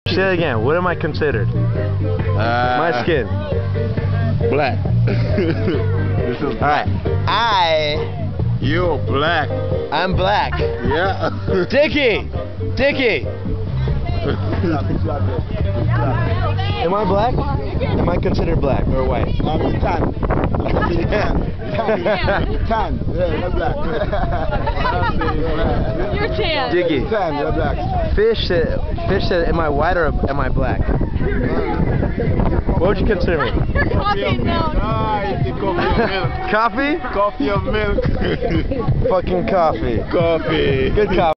Say it again. What am I considered? My skin. Black. This is Alright. You're black. I'm black. Yeah. Dickie! Dickie! Am I black? Am I considered black or white? Tan. Tan. Yeah, you're black. You're tan. Dickie. Tan, you're black. Fish said, am I white or am I black? What would you consider me? You're coffee and milk. Coffee? Coffee or milk? Fucking coffee. Coffee. Good coffee.